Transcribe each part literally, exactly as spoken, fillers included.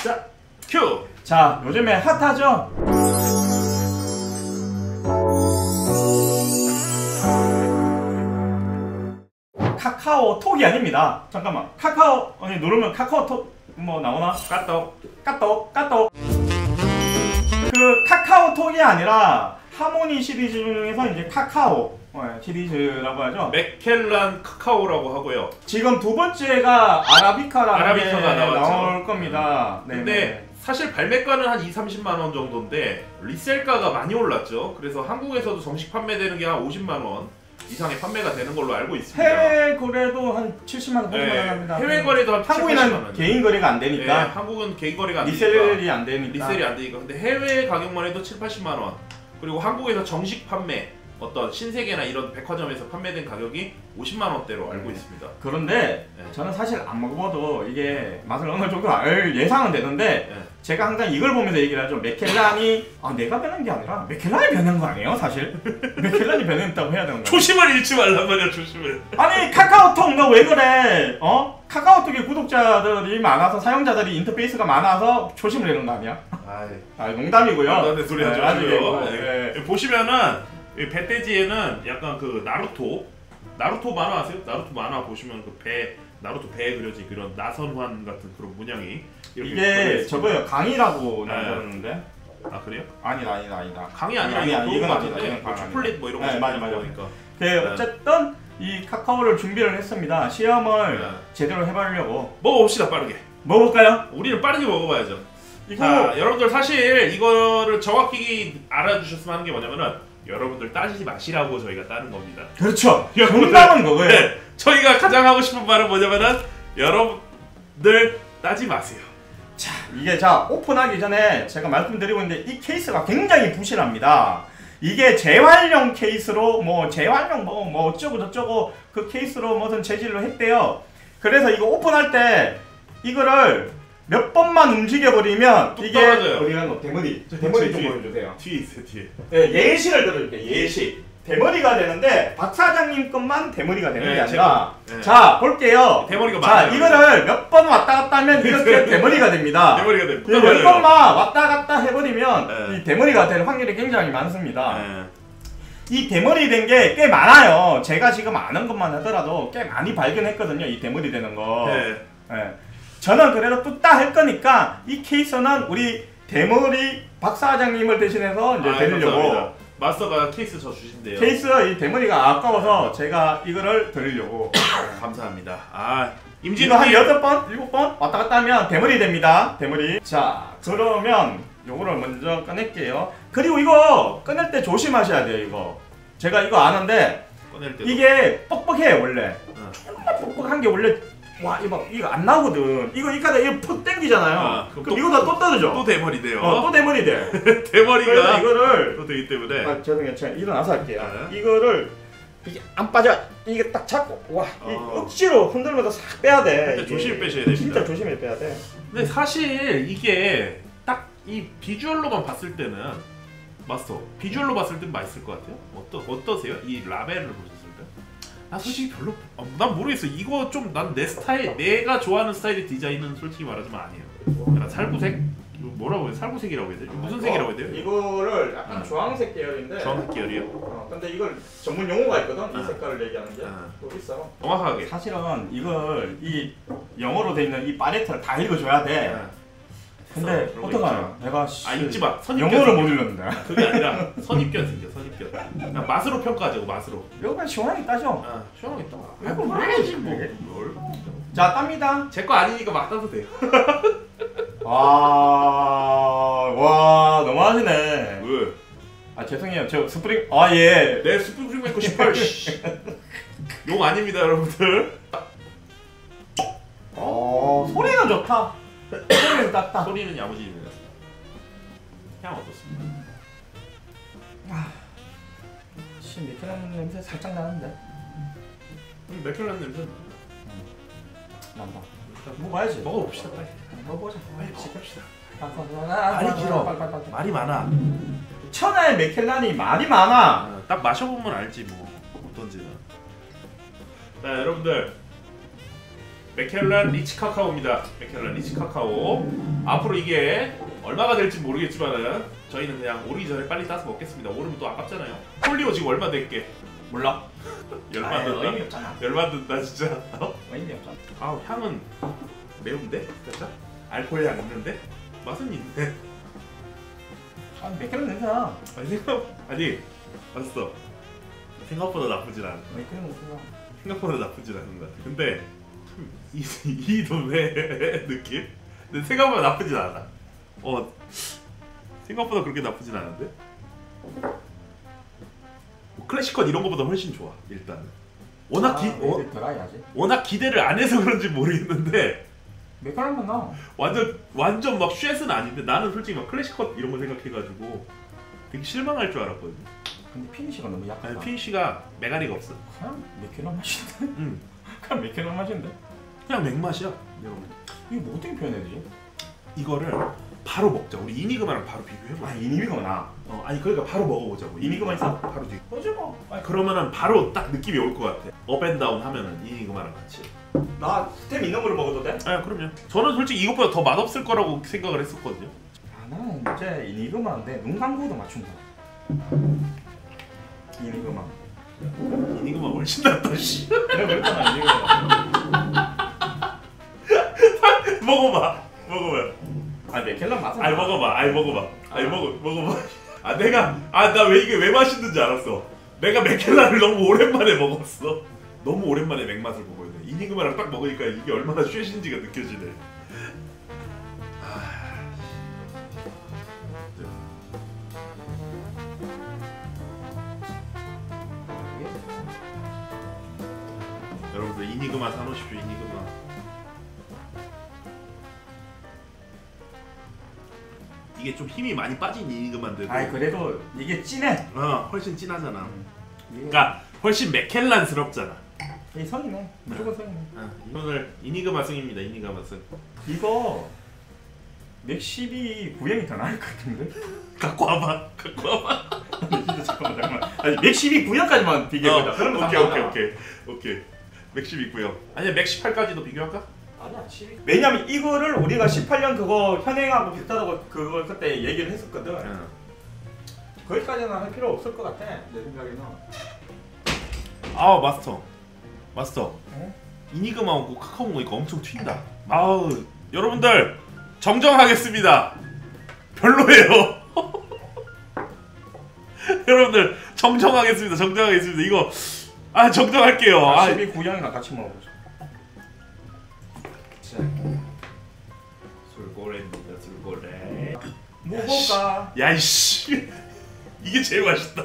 자, 큐! 자, 요즘에 핫하죠? 카카오톡이 아닙니다. 잠깐만, 카카오 아니 누르면 카카오톡 뭐 나오나? 까똑 까똑 까똑. 그 카카오톡이 아니라 하모니 시리즈 중에서 이제 카카오 어, 시리즈라고 하죠. 맥켈란 카카오라고 하고요. 지금 두 번째가 아라비카라는 아라비카가 게 나왔죠. 나올 겁니다. 네. 근데 사실 발매가는 한 이삼십만 원 정도인데 리셀가가 많이 올랐죠. 그래서 한국에서도 정식 판매되는 게 한 오십만 원 이상의 판매가 되는 걸로 알고 있습니다. 해외 거래도 한 칠십만 원, 팔십만 원 합니다. 해외 거래도 한 한국에는 개인 거래가 안 되니까. 네, 한국은 개인 거래가 안 리셀이 되니까. 안 되니까. 리셀이 안 되니까. 근데 해외 가격만 해도 칠, 팔십만 원. 그리고 한국에서 정식 판매 어떤 신세계나 이런 백화점에서 판매된 가격이 오십만 원대로 알고 있습니다. 그런데 네. 저는 사실 안 먹어봐도 이게 맛을 어느 정도 알 예상은 되는데 네. 제가 항상 이걸 보면서 얘기를 하죠. 맥켈란이 아 내가 변한 게 아니라 맥켈란이 변한 거 아니에요 사실? 맥켈란이 변했다고 해야 되는 거야. 초심을 잃지 말란 말이야. 초심을. 아니 카카오톡 너 왜 그래? 어? 카카오톡에 구독자들이 많아서 사용자들이 인터페이스가 많아서 초심을 잃는 거 아니야? 아이. 아 농담이고요. 아, 소리 하지 마시고요. 네, 네. 네. 보시면은 이 배돼지에는 약간 그 나루토 나루토 만화 아세요? 나루토 만화 보시면 그 배 나루토 배에 그려진 그런 나선환 같은 그런 문양이 이렇게 이게 저거요 강이라고 네. 나오는데. 아 그래요? 아니다 아니다 아니다. 강이 아니라 아니, 이거 아니, 그런 이건 거 아니다. 같은데 이건 뭐 강 초콜릿 뭐 이런 거 네, 맞아, 맞아 맞아. 맞아. 그 어쨌든 이 카카오를 준비를 했습니다. 시험을 네. 제대로 해보려고. 먹어봅시다 빠르게. 먹어볼까요? 우리는 빠르게 먹어봐야죠. 이거 자 여러분들 사실 이거를 정확히 알아주셨으면 하는 게 뭐냐면은 여러분들 따지지 마시라고 저희가 따는 겁니다. 그렇죠. 여러분들, 정답은 그거예요. 네, 저희가 가장 하고 싶은 말은 뭐냐면은 여러분들 따지 마세요. 자 이게 자 오픈하기 전에 제가 말씀드리고 있는데 이 케이스가 굉장히 부실합니다. 이게 재활용 케이스로 뭐 재활용 뭐, 뭐 어쩌고 저쩌고 그 케이스로 무슨 재질로 했대요. 그래서 이거 오픈할 때 이거를 몇 번만 움직여버리면 뚝 이게 떨어져요. 어디가 너 대머리 저 대머리 뒤에, 좀 보여주세요. 뒤에 있어요 뒤에. 네, 예시를 들어줄게요. 예시. 대머리가 되는데 박 사장님 것만 대머리가 되는 네, 게 아니라 제가, 네. 자 볼게요. 대머리가 자 많아요. 이거를 몇 번 왔다 갔다 하면 이렇게 대머리가 됩니다. 대머리가 됩니다. 몇 번만 왔다 갔다 해버리면 네. 이 대머리가 될 확률이 굉장히 많습니다. 네. 이 대머리 된 게 꽤 많아요. 제가 지금 아는 것만 하더라도 꽤 많이 발견했거든요. 이 대머리 되는 거. 네. 네. 저는 그래도 뚝딱 할 거니까 이 케이스는 우리 대머리 박 사장님을 대신해서 이제 아, 드리려고. 감사합니다. 마스터가 케이스 저 주신대요. 케이스 이 대머리가 아까워서 제가 이거를 드리려고. 감사합니다. 아 이거 한 임진님 여덟 번, 일곱 번 왔다 갔다 하면 대머리 됩니다. 대머리. 자, 그러면 요거를 먼저 꺼낼게요. 그리고 이거 꺼낼 때 조심하셔야 돼요. 이거 제가 이거 아는데 꺼낼 때 이게 뻑뻑해 원래. 응. 정말 뻑뻑한 게 원래 와 이거 이거 안 나오거든. 이거 이까다 이거 푹 당기잖아요. 아, 그럼, 그럼 또- 이거다 또 떨어져. 또 대머리 돼요. 어, 또 대머리 돼. 그래서 대머리가 이거를 또 되기 때문에 아, 죄송해요. 제가 일어나서 할게요. 네. 이거를 이게 안 빠져. 이게 딱 잡고 와, 이 어. 억지로 흔들면서 싹 빼야 돼. 근데 이게. 조심히 빼셔야 됩니다. 진짜 조심히 빼야 돼. 근데 사실 이게 딱 이 비주얼로만 봤을 때는 마스터 비주얼로 봤을 땐 맛있을 것 같아요. 어떠 어떠세요? 이 라벨을 보셨을 때? 나 솔직히 별로 어, 난 모르겠어. 이거 좀 난 내 스타일 내가 좋아하는 스타일의 디자인은 솔직히 말하자면 아니에요. 약간 살구색 이거 뭐라고 해요? 살구색이라고 해야 돼요? 무슨 색이라고 해야 돼요? 이거를 약간 응. 주황색 계열인데. 주황색 계열이요? 어, 근데 이걸 전문 용어가 있거든. 이 응. 색깔을 얘기하는 게. 응. 또 있어. 정확하게. 사실은 이걸 이 영어로 돼 있는 이 팔레트를 다 읽어줘야 돼. 네. 근데 그런 거 어떡하냐? 내가 씨, 아 읽지 마. 선입견 영어를 못 생겨. 읽는다. 그게 아니라 선입견 생겨. 선입견. 그냥 맛으로 평가하자고 맛으로. 이거 시원하게 따죠. 아 시원하게 따. 아이고, 뭘 뭘 하지 뭐. 이게. 뭘. 자, 땁니다. 제 거 아니니까 막 따도 돼요. 아, 와, 너무하시네. 왜? 아, 죄송해요. 저 스프링, 아, 예. 내 스프링 메이커 십팔. 용 아닙니다, 여러분들. 어, 소리는 좋다. 소리는 땄다. 소리는 야무집니다. 향 어떻습니까? 씨, 매끈한 냄새 살짝 나는데. 음, 맥켈란 냄새 난다. 먹어야지. 먹어봅시다 빨리. 먹어보자. 빨리 먹읍시다. 말이 말이 길어. 빨리, 빨리, 빨리. 말이 많아. 천하의 맥켈란이 말이 많아. 아, 딱 마셔보면 알지 뭐 어떤지는. 자 여러분들 맥켈란 리치 카카오입니다. 맥켈란 리치 카카오. 앞으로 이게 얼마가 될지 모르겠지만은 저희는 그냥 오르기 전에 빨리 따서 먹겠습니다. 오르면 또 아깝잖아요. 폴리오 지금 얼마 됐게? 몰라. 열받는다. 의미 없잖아. 열받는다 진짜. 어? 의미 없잖아. 아 향은 매운데? 진짜? 알코올 향 있는데? 맛은 있네. 아, 맥켈란 냄새나. 아니 생각 아니 맛있어. 생각보다 나쁘진 않아. 맥켈란 냄새나. 생각보다 나쁘진 않은 것 같아. 근데 이, 이 돈의 느낌? 근데 생각보다 나쁘진 않아. 어 생각보다 그렇게 나쁘진 않은데? 뭐 클래식컷 이런 거보다 훨씬 좋아 일단은. 워낙 기 아, 워, 드라이하지. 워낙 기대를 안 해서 그런지 모르겠는데 맥켈란 맛 나. 완전 완전 막 쉣은 아닌데 나는 솔직히 막 클래식컷 이런 거 생각해가지고 되게 실망할 줄 알았거든. 근데 피니시가 너무 약하다. 아니 피니쉬가 메가리가 없어. 그냥 맥켈란 맛인데? 응. 그냥 맥켈란 맛인데? 그냥 맥맛이야. 여러분. 이거 뭐 어떻게 표현해야 되지? 이거를 바로 먹자. 우리 이니그마랑 바로 비교해보자. 아, 이니미가 나. 어, 아니 그러니까 바로 먹어보자고. 이니그마 있어? 바로 뒤. 뭐지 뭐. 아니, 그러면은 바로 딱 느낌이 올 것 같아. 업앤다운 하면은 이니그마랑 같이. 나 스템 있는 걸로 먹어도 돼? 아 그럼요. 저는 솔직히 이것보다 더 맛없을 거라고 생각을 했었거든요. 아, 나는 이제 이니그마인데 눈 감고도 맞춘다. 이니그마. 이니그마 훨씬 낫다 씨. 내가 그랬잖아, 이니그마. 먹어봐. 먹어봐. 아, 맥켈란 맛은 아니 나. 먹어봐. 아니 먹어봐. 아니 아. 먹어 먹어봐. 아 내가 아 나 왜 이게 왜 맛있는지 알았어. 내가 맥켈란을 너무 오랜만에 먹었어. 너무 오랜만에 맥맛을 보고 있네. 이니그마랑 딱 먹으니까 이게 얼마나 쉐신지가 느껴지네. 아... 여러분들 이니그마 사놓으십시오. 이니그마. 이게 좀 힘이 많이 빠진 이니그마인데도 아이, 그래도 이게 진해. 어 훨씬 진하잖아. 음. 그러니까 훨씬 맥켈란스럽잖아. 이 성이네. 무조건 성이네. 아, 오늘 이니그마 승입니다. 이니그마 승. 이거 맥십이 구형이 더 나을 것 같은데? 갖고 와봐. 갖고 와봐. 아니, 진짜 잠깐만 잠깐만. 아니, 맥십이 구형까지만 비교해보자. 어, 그러면 오케이 오케이 상관없잖아. 오케이 오케이. 맥십 있고요. 아니야 맥 십팔까지도 비교할까? 아니야, 십이. 왜냐면 이거를 우리가 십팔 년 그거 현행하고 비슷하다고 그걸 그때 얘기를 했었거든. 응. 거기까지는 할 필요 없을 것 같아. 내 생각에는. 아 마스터. 마스터. 어? 이니그마하고 카카오 먹으니까 엄청 튄다. 아우 여러분들 정정하겠습니다. 별로예요. 여러분들 정정하겠습니다. 정정하겠습니다. 이거 아 정정할게요. 아, 십이 구형이랑 같이 먹어보자. 술고래입니다. 술고래. 먹어볼까? 야이씨 이게 제일 맛있다.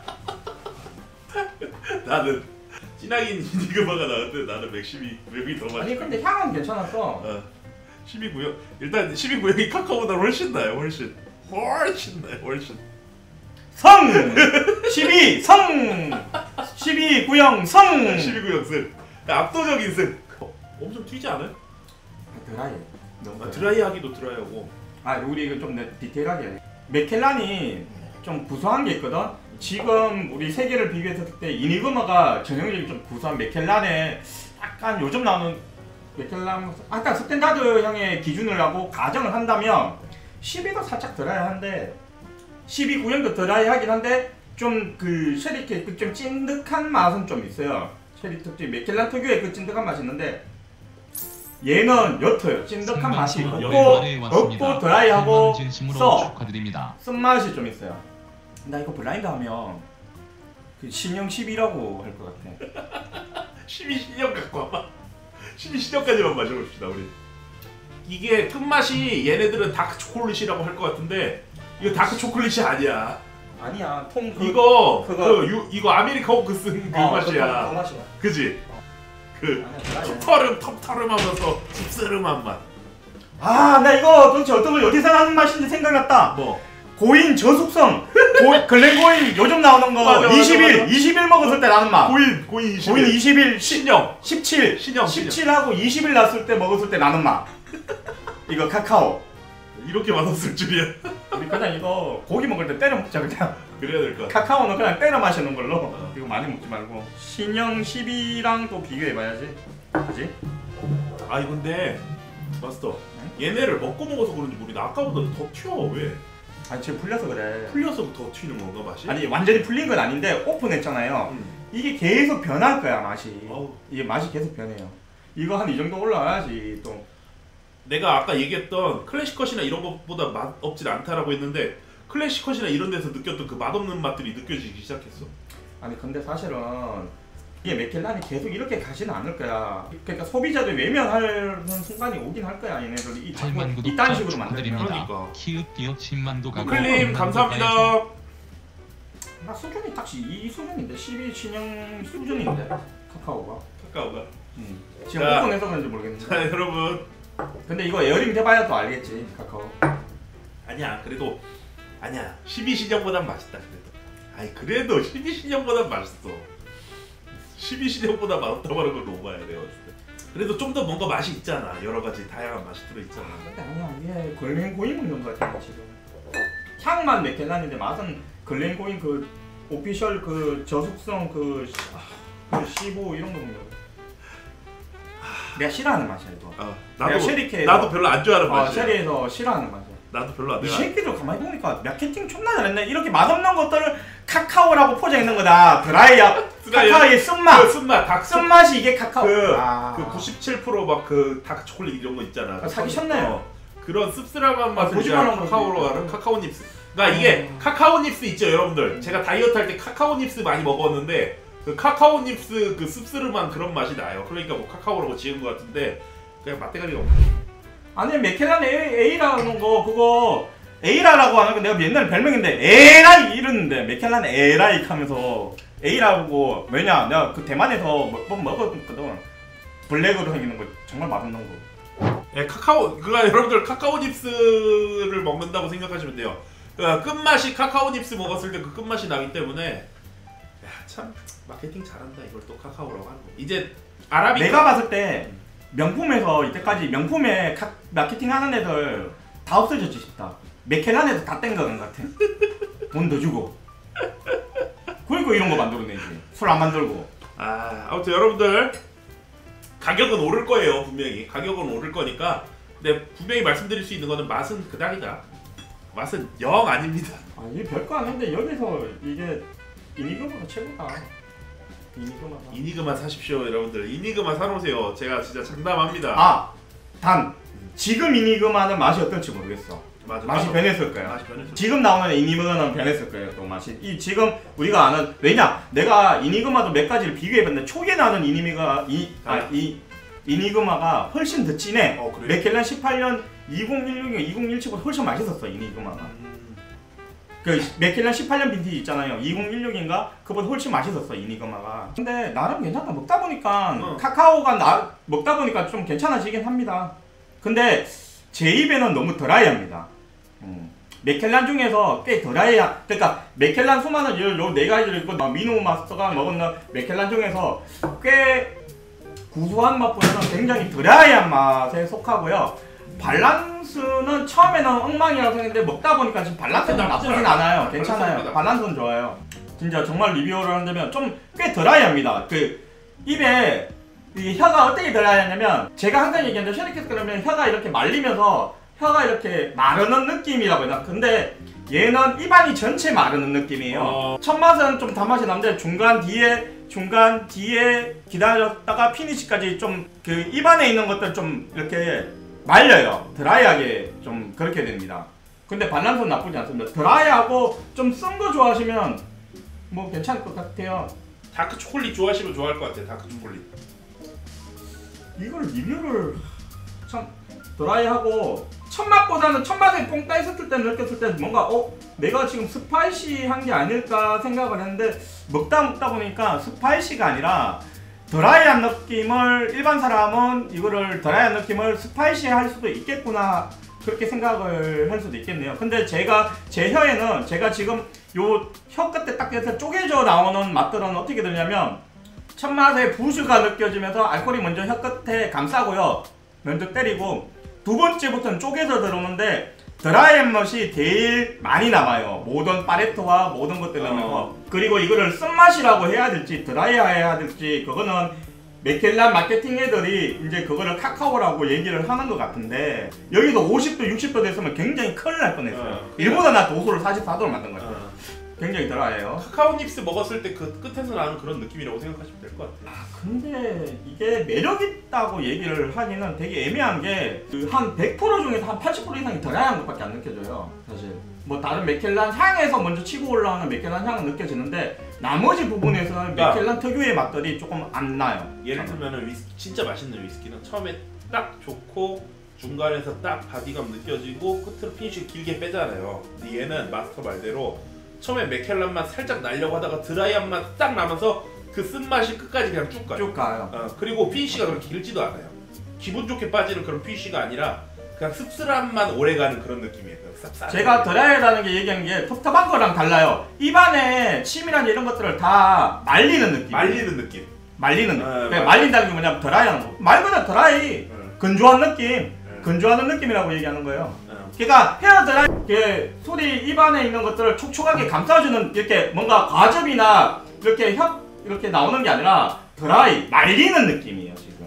나는 진하긴 이니그마가 나은데 나는 맥십이 구형이 더 맛있어. 아니 근데 향은 괜찮았어. 어. 십이 구형 일단 십이 구형이 카카오보다 훨씬 나요. 훨씬 훨씬 나요. 훨씬. 성! 십이 성! 십이 구형 성! 십이 구형 승. 압도적인 승. 어, 엄청 튀지 않아요? 드라이. 너무 아, 드라이하기도 드라이하고. 아, 우리 이거 좀 디테일하게. 맥켈란이 좀 구수한 게 있거든. 지금 우리 세 개를 비교했을 때 이니그마가 전형적인 좀 구수한 맥켈란에 약간 요즘 나오는 맥켈란 아까 스탠다드형의 기준을 하고 가정을 한다면 십이도 살짝 드라이한데 십이 구형도 드라이하긴 한데 좀 그 쉐리 케이크 좀 찐득한 맛은 좀 있어요. 쉐리 특징 맥켈란 특유의 그 찐득한 맛이 있는데 얘는 옅어요. 찐득한 맛이 없고 없고 드라이하고 써 축하드립니다. 쓴맛이 좀 있어요. 나 이거 블라인드 하면 그 신형 십이라고 할 것 같아. 십이 신형 갖고 와봐. 십이 신형까지만 마셔봅시다 우리. 이게 끝맛이 얘네들은 다크 초콜릿이라고 할 것 같은데 이거 다크 초콜릿이 아니야. 아니야, 통 그, 이거 그거- 그 유, 이거 아메리카노 그쓴 그 어, 맛이야. 그 맛이야. 그지? 그 아니야, 드라이해. 텁텁름 텁텁름하면서 씁쓸한 맛. 아, 나 이거 도대체 어떤 걸 어디서 나는 맛인지 생각났다. 뭐? 고인 저숙성. 고, 글렌고인 요즘 나오는 거 맞아, 맞아, 이십 일, 맞아. 이십 일 먹었을 때 나는 맛. 고인 고인 이십. 고인 이십 일, 신형 십칠, 신형 신형. 십칠하고 이십 일 났을 때 먹었을 때 나는 맛. 이거 카카오. 이렇게 맛없을 줄이야. 우리 그냥 이거 고기 먹을 때 때려 먹자 그냥. 그래야 될 것 같아. 카카오는 그냥 때려 마시는 걸로. 어. 이거 많이 먹지 말고. 신형 십이랑 또 비교해봐야지. 그지? 아니 근데 마스터 얘네를 먹고 먹어서 그런지 모르겠는데 아까보다 더 튀어. 왜? 아니 지금 풀려서 그래. 풀려서 더 튀는 건가 맛이? 아니 완전히 풀린 건 아닌데 오픈했잖아요. 음. 이게 계속 변할 거야 맛이. 어우. 이게 맛이 계속 변해요. 이거 한 이 정도 올라가야지 또. 내가 아까 얘기했던 클래식컷이나 이런 것보다 맛 없진 않다라고 했는데 클래식컷이나 이런 데서 느꼈던 그 맛없는 맛들이 느껴지기 시작했어. 아니 근데 사실은 이게 맥켈란이 계속 이렇게 가지는 않을 거야. 그러니까 소비자들 외면하는 순간이 오긴 할 거야. 얘네들이 이 자꾸 팔만 구독자 이딴 식으로 만들면. 축하드립니다. 그러니까. 키읔 기업 십만도 가고 클림 감사합니다. 나 수준이 딱 이 수준인데 십이 신형 수준인데 카카오가. 카카오가. 음. 지금 자. 오픈해서 그런지 모르겠는데. 자 여러분. 근데 이거 에어링 돼봐야 또 알겠지 카카오. 아니야 그래도 아니야 십이 신형보단 맛있다 그래도. 아니 그래도 십이 신형보단 맛있어. 십이 신형보다 맛없다고 하는 건 오바야 내가 봤을 때. 그래도 좀 더 뭔가 맛이 있잖아. 여러 가지 다양한 맛이 들어있잖아. 근데 아니야 이게 글렌고인 먹는 거 같아 지금. 향만 맥켈란인데 맛은 글렌고인 그 오피셜 그 저속성 그, 아, 그 십오 이런 거 먹는 거. 내가 싫어하는 맛이야 이거. 아, 내가 나도 쉐리케에서- 나도 별로 안 좋아하는 어, 맛이야. 쉐리에서 싫어하는 맛이야. 나도 별로 안 이 좋아. 새끼들 가만히 보니까 마케팅 존나 잘했네. 이렇게 맛없는 것들을 카카오라고 포장했는 거다. 드라이야. 드라이야? 카카오의 쓴맛. 그 쓴맛 닭 쓴. 쓴맛이 이게 카카오. 그, 아. 그 구십칠 퍼센트 막 그 다크 초콜릿 이런 거 있잖아. 아, 사기쳤네요. 어, 그런 씁쓸한 맛을 보지마 이제 않은 카카오로 거지. 가는 카카오 닙스. 그러니까 이게 어. 카카오 닙스 있죠, 여러분들. 제가 다이어트 할 때 카카오 닙스 많이 먹었는데 그 카카오 닙스 그 씁쓸한 그런 맛이 나요. 그러니까 뭐 카카오라고 지은 것 같은데 그냥 맛대가리가 없네. 아니 맥켈란 에이라는 거 그거 에이라라고 하는 거 내가 옛날에 별명인데 에라이 이러는데 맥켈란 에라이 하면서 에이라고 왜냐 내가 그 대만에서 몇 번 먹었거든. 블랙으로 생기는 거 정말 맛없는 거. 예, 카카오 그러니까 여러분들 카카오 닙스를 먹는다고 생각하시면 돼요. 그 끝맛이 카카오 닙스 먹었을 때 그 끝맛이 나기 때문에 야, 참 마케팅 잘한다. 이걸 또 카카오라고 하는 거. 이제 아라비카 내가 봤을 때 명품에서 이때까지 명품에 카, 마케팅 하는 애들 다 없어졌지 싶다. 맥켈란에도 다 땡겨간 것 같아. 돈 더 주고. 그러니까 이런 거 만들어내지. 술 안 만들고. 아, 아무튼 여러분들 가격은 오를 거예요. 분명히 가격은 오를 거니까. 근데 분명히 말씀드릴 수 있는 거는 맛은 그닥이다. 맛은 영 아닙니다. 아 이게 별거 아닌데 여기서 이게 이니그마가 최고다. 이니그마가. 이니그마 사십시오, 여러분들. 이니그마 사놓으세요. 제가 진짜 장담합니다. 아! 단! 지금 이니그마는 맛이 어떨지 모르겠어. 맞아, 맛이 맞아. 변했을 거야. 맛이 변했을 지금 나오는 이니그마는 변했을 거예요. 또 맛이. 이 지금 우리가 아는 왜냐? 내가 이니그마도 몇 가지를 비교해봤는데 초기에 나오는 이니미가 이, 아, 이 이니그마가 훨씬 더 진해. 어, 그래요? 맥켈란 십팔 년 이천십육, 이천십칠보다 훨씬 맛있었어 이니그마가. 음, 그 맥켈란 십팔 년 빈티지 있잖아요. 이천십육인가? 그보다 훨씬 맛있었어 이니그마가. 근데 나름 괜찮다. 먹다 보니까 어. 카카오가 나 먹다 보니까 좀 괜찮아지긴 합니다. 근데 제 입에는 너무 드라이합니다. 음. 맥켈란 중에서 꽤 드라이야. 그러니까 맥켈란 수많은 요네 가지를 있고 미노 마스터가 먹은 맥켈란 중에서 꽤 구수한 맛보다는 굉장히 드라이한 맛에 속하고요. 밸런스는 처음에는 엉망이라고 생각했는데 먹다 보니까 지금 밸런스는 나쁘진 않아요. 괜찮아요. 밸런스는 좋아요. 진짜 정말 리뷰를 한다면 좀 꽤 드라이합니다. 그 입에 이 혀가 어떻게 드라이하냐면 제가 항상 얘기하는데 쉐리케스 그러면 혀가 이렇게 말리면서 혀가 이렇게 마르는 느낌이라고 해요. 근데 얘는 입안이 전체 마르는 느낌이에요. 어. 첫 맛은 좀 단맛이 나는데 중간 뒤에 중간 뒤에 기다렸다가 피니시까지 좀 그 입안에 있는 것들 좀 이렇게 말려요. 드라이하게 좀 그렇게 됩니다. 근데 밸런스는 나쁘지 않습니다. 드라이하고 좀 쓴 거 좋아하시면 뭐 괜찮을 것 같아요. 다크 초콜릿 좋아하시면 좋아할 것 같아요. 다크 초콜릿. 이걸 리뷰를 참 드라이하고 첫 맛보다는 첫 맛에 뽕 따있었을 때 느꼈을 때 뭔가 어 내가 지금 스파이시한 게 아닐까 생각을 했는데 먹다 먹다 보니까 스파이시가 아니라 드라이한 느낌을 일반 사람은 이거를 드라이한 느낌을 스파이시 할 수도 있겠구나 그렇게 생각을 할 수도 있겠네요. 근데 제가 제 혀에는 제가 지금 요 혀 끝에 딱 해서 쪼개져 나오는 맛들은 어떻게 되냐면 첫 맛에 부슈가 느껴지면서 알코올이 먼저 혀 끝에 감싸고요. 먼저 때리고 두 번째부터는 쪼개서 들어오는데 드라이한 맛이 제일 많이 남아요. 모든 파레토와 모든 것들 넣으면서. 그리고 이거를 쓴맛이라고 해야 될지 드라이해야 될지 그거는 맥켈란 마케팅 애들이 이제 그거를 카카오라고 얘기를 하는 것 같은데 여기도 오십 도 육십 도 됐으면 굉장히 큰일 날 뻔했어요. 어, 일보다 나 도수를 사십사 도로 만든 거죠. 어. 굉장히 덜해요. 카카오 닙스 먹었을 때 그 끝에서 나는 그런 느낌이라고 생각하시면 될 것 같아요. 아 근데 이게 매력 있다고 얘기를 하기는 되게 애매한 게 그 한 백 퍼센트 중에서 한 팔십 퍼센트 이상이 드라이한 것밖에 안 느껴져요. 사실 뭐 다른 맥켈란 향에서 먼저 치고 올라오는 맥켈란 향은 느껴지는데 나머지 부분에서는 그러니까 맥켈란 특유의 맛들이 조금 안 나요. 예를 들면 위스 진짜 맛있는 위스키는 처음에 딱 좋고 중간에서 딱 바디감 느껴지고 끝으로 피니쉬 길게 빼잖아요. 근데 얘는 마스터 말대로 처음에 맥켈란 맛 살짝 나려고 하다가 드라이한 맛 딱 나면서 그 쓴맛이 끝까지 그냥 쭉 가요. 쭉 가요. 어, 그리고 피니쉬가 그렇게 길지도 않아요. 기분 좋게 빠지는 그런 피니쉬가 아니라 그냥 씁쓸한 맛 오래가는 그런 느낌이에요. 쌉싸. 제가 드라이하다는 게 얘기한 게 텁텁한 거랑 달라요. 입안에 침이나 이런 것들을 다 말리는 느낌. 말리는 느낌. 말리는 느낌. 어, 그러니까 말린다는 게 뭐냐면 드라이하는 거. 말 그대로 드라이. 어. 건조한 느낌. 어. 건조하는 느낌이라고 얘기하는 거예요. 어. 그러니까 헤어 드라이 이렇게 소리 입안에 있는 것들을 촉촉하게 감싸주는 이렇게 뭔가 과즙이나 이렇게 협 이렇게 나오는 게 아니라 드라이 말리는 느낌이에요 지금.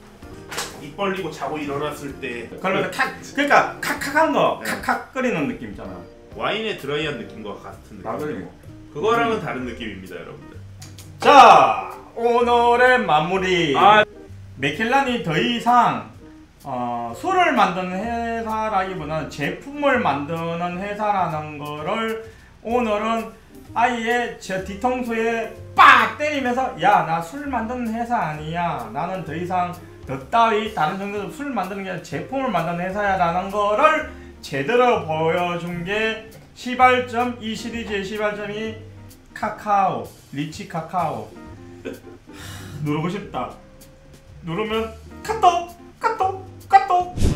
입 벌리고 자고 일어났을 때 그러면서 칵 그러니까 칵칵한 거 네. 칵칵 끓이는 느낌 있잖아. 와인의 드라이한 느낌과 같은 맞아요. 느낌. 그거랑은 다른 느낌입니다, 여러분들. 자 오늘의 마무리. 아. 맥켈란이 더 이상 어, 술을 만드는 회사라기보다는 제품을 만드는 회사라는 거를 오늘은 아예 제 뒤통수에 빡 때리면서 야 나 술 만드는 회사 아니야. 나는 더 이상 더 따위 다른 정도로 술 만드는 게 아니라 제품을 만드는 회사야 라는 거를 제대로 보여준 게 시발점 이 시리즈의 시발점이 카카오 리치 카카오. 누르고 싶다. 누르면 카톡 카톡 카톡